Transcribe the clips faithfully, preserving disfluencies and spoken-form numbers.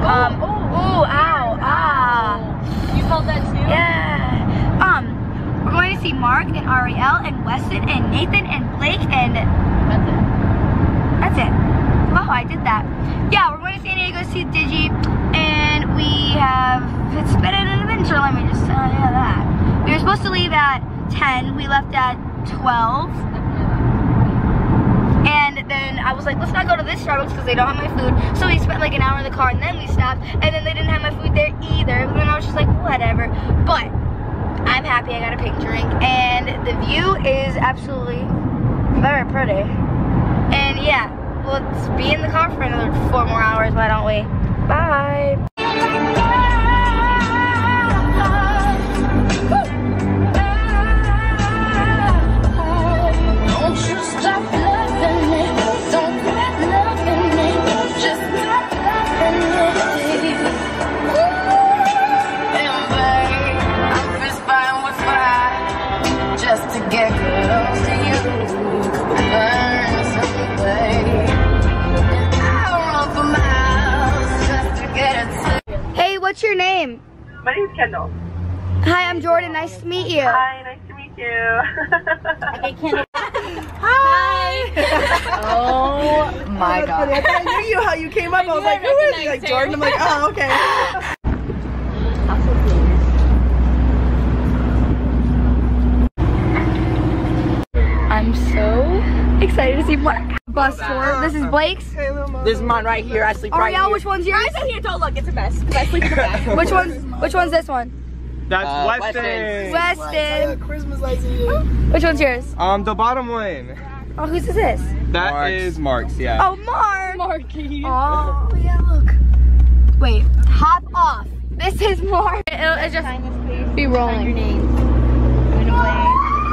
Um, ooh, ow, ah. You felt that too? Yeah. Um, we're going to see Mark and Ariel and Weston and Nathan and Blake and That's it. that's it. Oh, I did that. Yeah, we're going to San Diego to see Digi, and we have, it's been an adventure, let me just tell you that. We were supposed to leave at ten, we left at twelve. And then I was like, let's not go to this Starbucks because they don't have my food. So we spent like an hour in the car and then we stopped. And then they didn't have my food there either. And then I was just like, whatever. But I'm happy I got a pink drink. And the view is absolutely very pretty. And yeah, let's be in the car for another four more hours. Why don't we? Bye. What's your name? My name's Kendall. Hi, I'm Jordan. Nice to meet you. Hi, nice to meet you. Okay, Kendall. Hi. Oh my god. I knew you how you came up. I, I was like, who is he? Like Jordan. I'm like, oh, okay. I'm so excited to see Mark. Bus tour. This is Blake's. This is mine right here. I sleep right Ariel, here. which one's yours? I sit here, don't look, it's a mess. I sleep in the back. Which one's which one's this one? That's Uh, Weston. Weston. Christmas lights in here. Which one's yours? Um, the bottom one. Oh, whose is this? That Mark's. is Mark's, yeah. Oh, Mark. Marky. Oh, yeah, look. Wait, hop off. This is Mark. It'll, it'll just be rolling. Your name. I'm gonna play.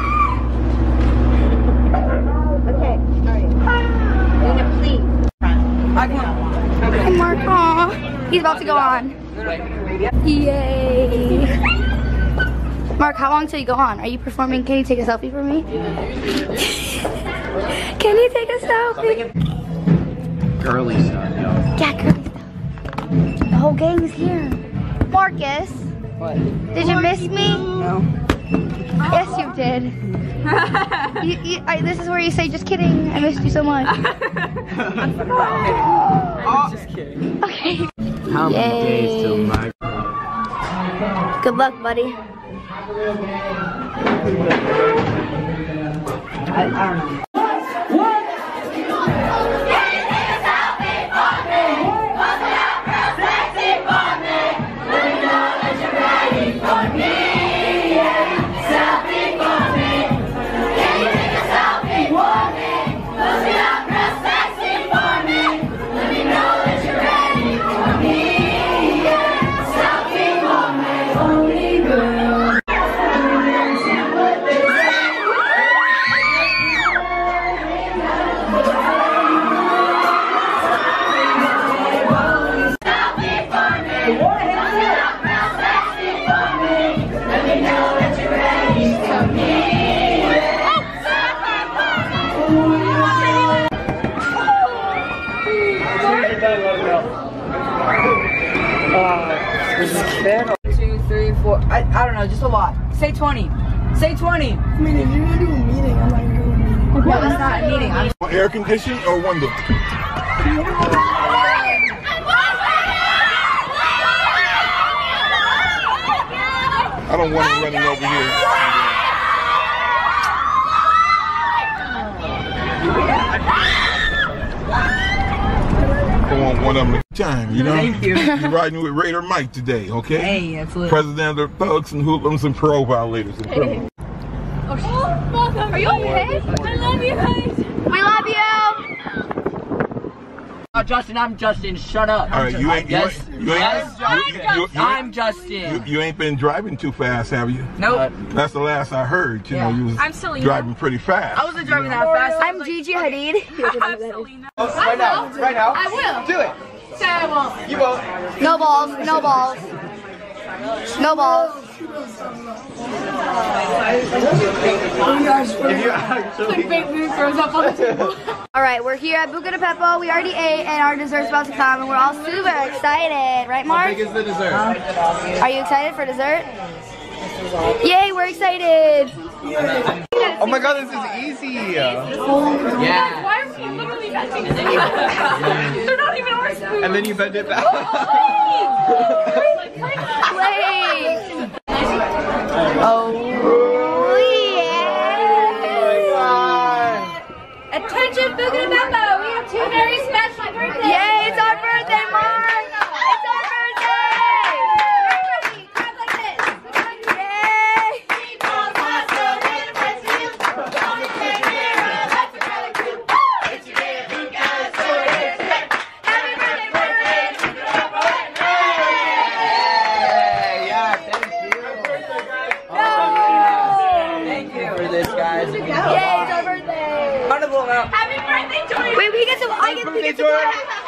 Okay, alright. I'm gonna please. Hey, Mark. Aw. He's about to go on. Yay. Mark, how long till you go on? Are you performing? Can you take a selfie for me? Can you take a selfie? Girly stuff, yo. Yeah, girly stuff. The whole gang is here. Marcus. What? Did you miss me? No. Yes, you did. you, you, I, this is where you say, just kidding. I missed you so much. I'm just kidding. Okay. How many Yay. days till my... Good luck, buddy. I, I don't know. Two, three, four. I, I don't know, just a lot. Say twenty. Say twenty. I mean, if you're gonna do a meeting, I'm not gonna do a meeting. No, it's not a meeting. I'm Air conditioned or window? I don't want him running over here. I want one of them at a time, you know? Thank you. You're riding with Raider Mike today, okay? Hey, absolutely. President of the thugs and hoodlums and parole violators and criminals. Oh, are you okay? I love you guys. We love you. Oh, Justin, I'm Justin. Shut up. All right, you ain't, you Yes. ain't, you ain't, Yes, you, you, you, you, I'm you, Justin. you ain't been driving too fast, have you? Nope. That's the last I heard. You Yeah. know, you was I'm Selena. driving pretty fast. I wasn't driving that fast. I I'm was Gigi Hadid. I'm Selena. Right now. Right now. I will. Do it. Say I won't. You won't. No balls. No balls. No balls. If you actually. Big Boo throws up on the table. All right, we're here at Buca di Beppo. We already ate, and our dessert's about to come, and we're all super excited, right, Mark? How big is the dessert? Are you excited for dessert? Yay, we're excited. Oh my god, this is easy. Yeah. Why are we literally bending it? They're not even ours. And then you bend it back. Wait. Oh, yeah. Attention, Buca di Beppo. We have two very special birthdays. Yay, it's our birthday, Mark. It's our birthday. Everybody, clap like this. Yay. Yeah, thank you. Thank you for this, guys. Yay, it's our birthday. Round of applause. Happy birthday, Jordan. Wait, we get some. I get, we get some.